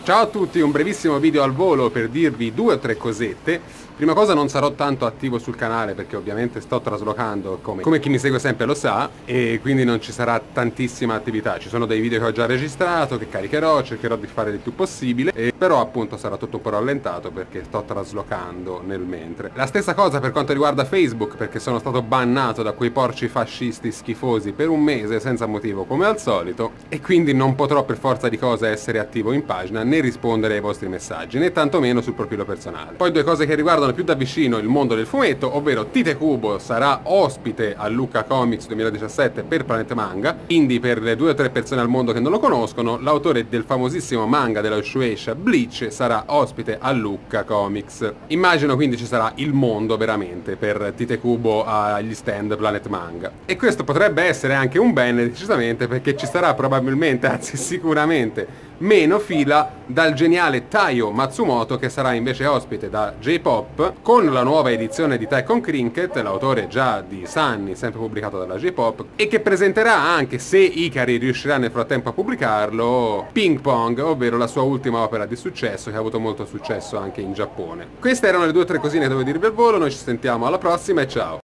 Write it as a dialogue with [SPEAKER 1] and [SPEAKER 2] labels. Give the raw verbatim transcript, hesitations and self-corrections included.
[SPEAKER 1] Ciao a tutti, un brevissimo video al volo per dirvi due o tre cosette. Prima cosa, non sarò tanto attivo sul canale perché ovviamente sto traslocando, come, come chi mi segue sempre lo sa, e quindi non ci sarà tantissima attività. Ci sono dei video che ho già registrato, che caricherò, cercherò di fare il più possibile, e però appunto sarà tutto un po' rallentato perché sto traslocando nel mentre. La stessa cosa per quanto riguarda Facebook, perché sono stato bannato da quei porci fascisti schifosi per un mese senza motivo come al solito, e quindi non potrò per forza di cose essere attivo in pagina né rispondere ai vostri messaggi, né tantomeno sul profilo personale. Poi due cose che riguardano più da vicino il mondo del fumetto, ovvero Tite Kubo sarà ospite a Lucca Comics duemiladiciassette per Planet Manga, quindi per le due o tre persone al mondo che non lo conoscono, l'autore del famosissimo manga della Shueisha Bleach sarà ospite a Lucca Comics. Immagino quindi ci sarà il mondo veramente per Tite Kubo agli stand Planet Manga. E questo potrebbe essere anche un bene decisamente, perché ci sarà probabilmente, anzi sicuramente, meno fila dal geniale Taiyo Matsumoto, che sarà invece ospite da J-Pop con la nuova edizione di Tekken Cricket, l'autore già di Sunny, sempre pubblicato dalla J-Pop, e che presenterà anche, se Ikari riuscirà nel frattempo a pubblicarlo, Ping Pong, ovvero la sua ultima opera di successo che ha avuto molto successo anche in Giappone. Queste erano le due o tre cosine che dovevo dirvi al volo, noi ci sentiamo alla prossima e ciao!